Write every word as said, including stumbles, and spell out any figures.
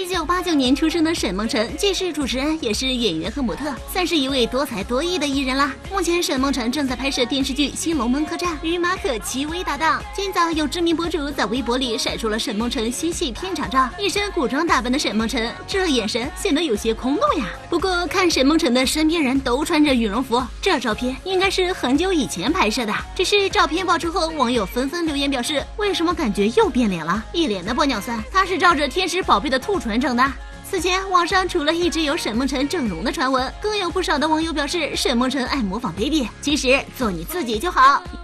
九八九年出生的沈梦辰，既是主持人，也是演员和模特，算是一位多才多艺的艺人啦。目前沈梦辰正在拍摄电视剧《新龙门客栈》，与马可齐薇搭档。今早有知名博主在微博里晒出了沈梦辰新戏片场照，一身古装打扮的沈梦辰，这眼神显得有些空洞呀。不过看沈梦辰的身边人都穿着羽绒服，这照片应该是很久以前拍摄的。只是照片爆出后，网友纷纷留言表示，为什么感觉又变脸了？一脸的玻尿酸，他是照着天使宝贝的兔唇整的。此前，网上除了一直有沈梦辰整容的传闻，更有不少的网友表示沈梦辰爱模仿 baby， 其实做你自己就好。